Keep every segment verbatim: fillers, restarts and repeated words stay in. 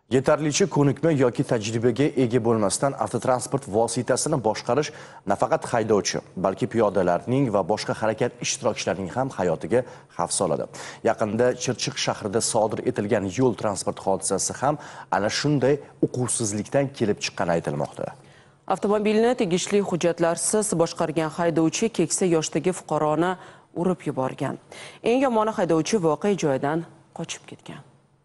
Yetarlicha ko'nikma yoki tajribaga ega bo'lmasdan avtotransport vositasini boshqarish nafaqat haydovchi, balki piyodalarning va boshqa harakat ishtirokchilarining ham hayotiga xavf soladi. Yaqinda Chirchiq shahrida sodir etilgan yo'l transport hodisasi ham ana shunday uquvsizlikdan kelib chiqqani aytilmoqda. Avtomobilni tegishli hujjatlarsiz boshqargan haydovchi keksa yoshdagi fuqaroni urib yuborgan. Eng yomoni haydovchi voqea joyidan qochib ketgan.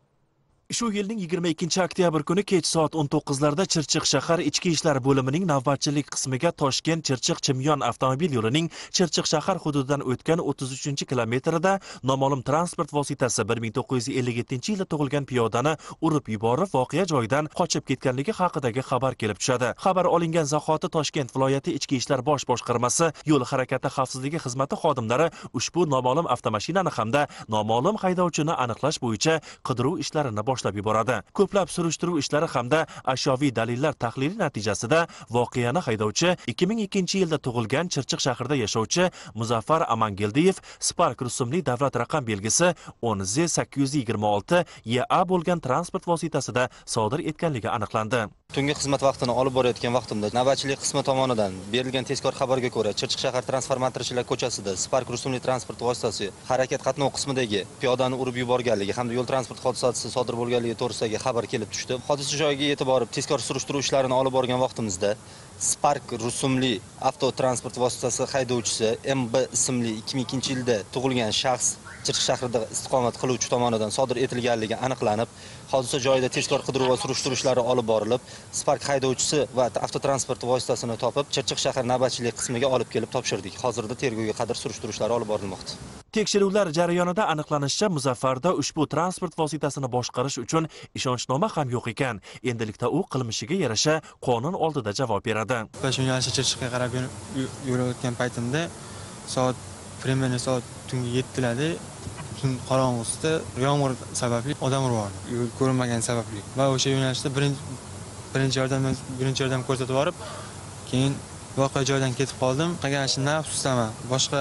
Shu yilning yigirma ikkinchi oktyabr kuni kech soat o'n to'qqizlarda Chirchiq shahar ichki ishlar bo'limining navbatchilik qismiga Toshkent Chirchiq Chimyon avtomobil yo'lining Chirchiq shahar hududidan o'tgan o'ttiz uchinchi kilometrida noma'lum transport vositasi bir ming to'qqiz yuz ellik yettinchi yilda tug'ilgan piyodani urib yuborib, voqea joyidan qochib ketganligi haqidagi xabar kelib tushadi. Xabar olingan zahoti Toshkent viloyati ichki ishlar bosh boshqarmasi yo'l harakati xavfsizligi xizmati xodimlari ushbu noma'lum avtomashinani hamda noma'lum haydovchini aniqlash bo'yicha qidiruv ishlarini boshlab yuboradi. Ko'plab surishtiruv ishlari hamda ashyoviy dalillar tahlili natijasida voqeani haydovchi ikki ming ikkinchi yilda tug'ilgan Chirchiq shahrida yashovchi Muzaffar Amangildiyev Spark rusumli davlat raqam belgisi o'n Z sakkiz yuz yigirma olti Y A bo'lgan transport vositasida sodir etganligi aniqlandi. Tungi xizmat vaqtini olib borayotgan vaqtimda navbatchilik qismi tomonidan berilgan tezkor xabarga ko'ra Chirchiq shahar transformatorchilar ko'chasida Spark rusumli transport vositasi harakat qatnov qismidagi piyodani urib yuborganligi hamda yo'l transport hodisasi sodir bo'lganligi to'g'risidagi xabar kelib tushdi. Hodisa joyiga yetib borib tezkor surishtiruv ishlarini olib borgan vaqtimizda Spark rusumli avtotransport vositasi haydovchisi M B ismli ikki ming ikkinchi yilda tug'ilgan shaxs Chirchiq shahrida istiqomat qiluvchi tomonidan sodir etilganligi aniqlanib, hodisa joyida tezkor qidiruv va surishtiruv ishlari olib borilib, Spark haydovchisi va avtotransport vositasini topib, Chirchiq shahar navbatchilik qismiga olib kelib topshirdik. Hozirda tergovga qadar surishtiruv ishlari olib borilmoqda. Tekshiruvlar jarayonida aniqlanishicha, Muzaffarda ushbu transport vositasini boshqarish uchun ishonchnoma ham yo'q ekan. Endilikda u qilmishiga yarasha qonun oldida javob beradi. Besh yo'nalishi Chirchiqqa qarab yo'layotgan paytimda soat primерно soat tungi yettilarda tun qorong'usida yomg'ir sababli odam urdi. Yo'l ko'rinmagan sababli. Va o'sha yo'nalishda birinchi birinchi yordam birinchi yordam ko'rsatib borib, keyin voqea joyidan ketib qoldim. Qilganishimdan afsusdaman. Boshqa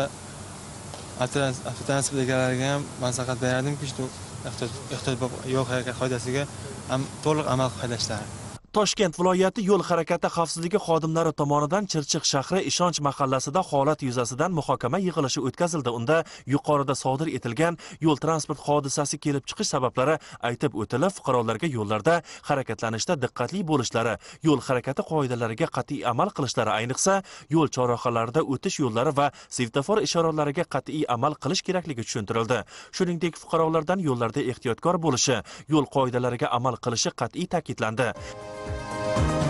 avtotransport egalariga ham maslahat berardimki, ehtiyot yo'l harakat qoidasiga ham to'liq amal qilishlar. Toshkent viloyati yo'l harakati xavfsizligi xodimlari tomonidan Chirchiq shahri Ishonch mahallasida holat yuzasidan muhokama yig'ilishi o'tkazildi. Unda yuqorida sodir etilgan yo'l transport hodisasi kelib chiqish sabablari aytib o'tilib, fuqarolarga yo'llarda harakatlanishda diqqatli bo'lishlari, yo'l harakati qoidalariga qat'iy amal qilishlari, ayniqsa yo'l chorrahalarida o'tish yo'llari va svetofor ishoralariga qat'iy amal qilish kerakligi tushuntirildi. Shuningdek, fuqarolardan yo'llarda ehtiyotkor bo'lishi, yo'l qoidalariga amal qilishi qat'iy ta'kidlandi.